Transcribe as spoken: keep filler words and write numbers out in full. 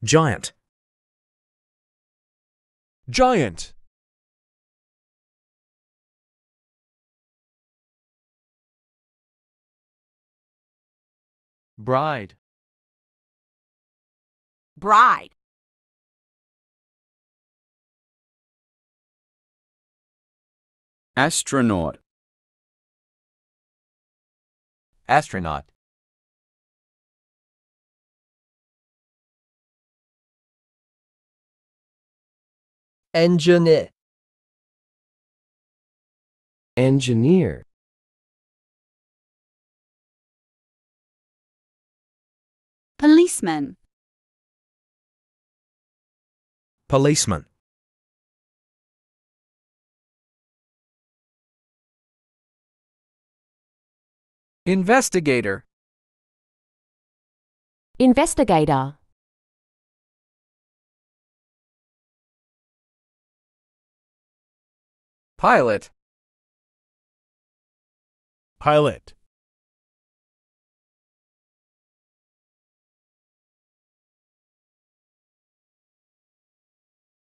Giant. Giant. Bride. Bride. Astronaut. Astronaut. Engineer. Engineer. Policeman. Policeman. Investigator. Investigator. Pilot. Pilot.